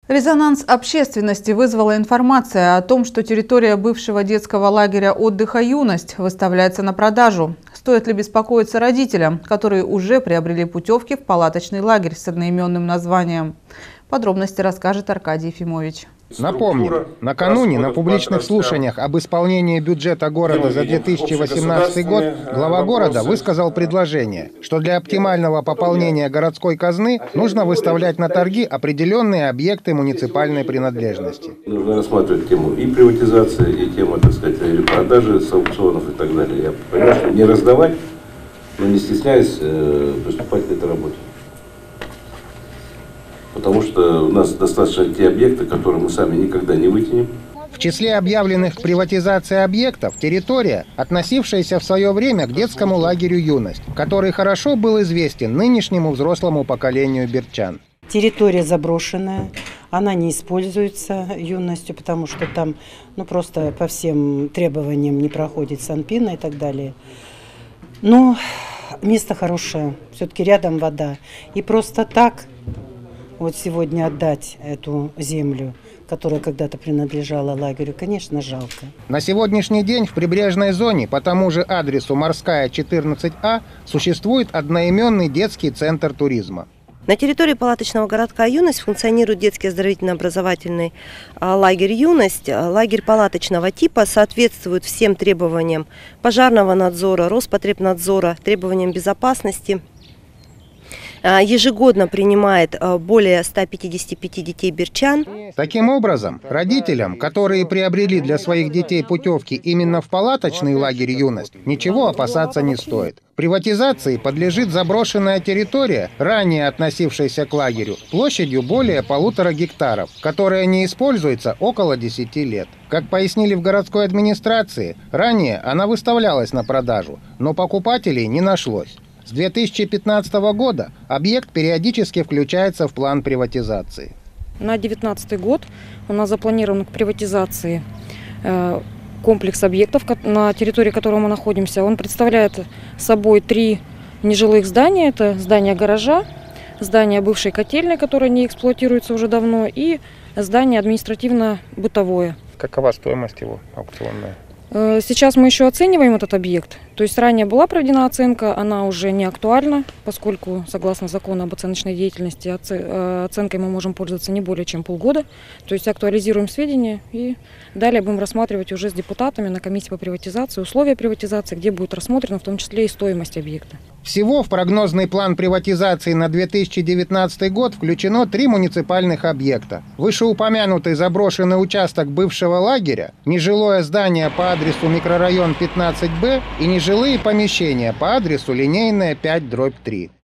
Резонанс общественности вызвала информация о том, что территория бывшего детского лагеря отдыха «Юность» выставляется на продажу. Стоит ли беспокоиться родителям, которые уже приобрели путевки в палаточный лагерь с одноименным названием? Подробности расскажет Аркадий Ефимович. Напомним, накануне на публичных слушаниях об исполнении бюджета города за 2018 год глава города высказал предложение, что для оптимального пополнения городской казны нужно выставлять на торги определенные объекты муниципальной принадлежности. Нужно рассматривать тему и приватизации, и тему, так сказать, перепродажи с аукционов и так далее. Я понимаю, что не раздавать, но не стесняясь приступать к этой работе. Потому что у нас достаточно те объекты, которые мы сами никогда не вытянем. В числе объявленных к приватизации объектов территория, относившаяся в свое время к детскому лагерю «Юность», который хорошо был известен нынешнему взрослому поколению бердчан. Территория заброшенная, она не используется «Юностью», потому что там просто по всем требованиям не проходит санпина и так далее. Но место хорошее, все-таки рядом вода. И просто так вот сегодня отдать эту землю, которая когда-то принадлежала лагерю, конечно, жалко. На сегодняшний день в прибрежной зоне по тому же адресу Морская, 14А существует одноименный детский центр туризма. На территории палаточного городка «Юность» функционирует детский оздоровительно-образовательный лагерь «Юность». Лагерь палаточного типа соответствует всем требованиям пожарного надзора, Роспотребнадзора, требованиям безопасности. Ежегодно принимает более 155 детей бердчан. Таким образом, родителям, которые приобрели для своих детей путевки именно в палаточный лагерь «Юность», ничего опасаться не стоит. Приватизации подлежит заброшенная территория, ранее относившаяся к лагерю, площадью более 1,5 гектаров, которая не используется около 10 лет. Как пояснили в городской администрации, ранее она выставлялась на продажу, но покупателей не нашлось. С 2015 года объект периодически включается в план приватизации. На 2019 год у нас запланирован к приватизации комплекс объектов, на территории которого мы находимся. Он представляет собой 3 нежилых здания. Это здание гаража, здание бывшей котельной, которое не эксплуатируется уже давно, и здание административно-бытовое. Какова стоимость его аукционная? Сейчас мы еще оцениваем этот объект. То есть ранее была проведена оценка, она уже не актуальна, поскольку, согласно закону об оценочной деятельности, оценкой мы можем пользоваться не более чем полгода. То есть актуализируем сведения и далее будем рассматривать уже с депутатами на комиссии по приватизации условия приватизации, где будет рассмотрена в том числе и стоимость объекта. Всего в прогнозный план приватизации на 2019 год включено 3 муниципальных объекта. Вышеупомянутый заброшенный участок бывшего лагеря, нежилое здание по адресу микрорайон 15Б и нежилые помещения по адресу Линейная 5/3.